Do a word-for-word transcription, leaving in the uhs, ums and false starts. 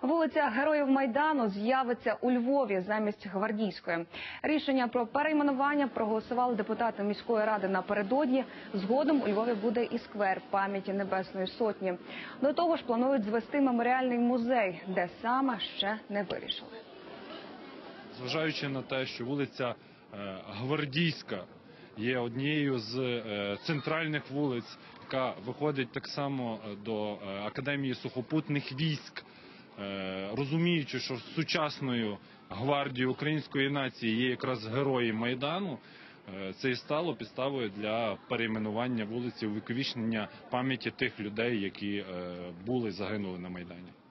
Вулиця Героїв Майдану з'явиться у Львові замість Гвардійської. Рішення про перейменування проголосували депутати міської ради напередодні. Згодом у Львові буде і сквер пам'яті Небесної Сотні. До того ж планують звести меморіальний музей, де саме ще не вирішили. Зважаючи на те, що вулиця Гвардійська є однією з центральних вулиць, яка виходить так само до Академії сухопутних військ, розуміючи, що сучасною гвардією української нації є якраз герої Майдану, це і стало підставою для перейменування вулиці, увіковічнення пам'яті тих людей, які були, загинули на Майдані.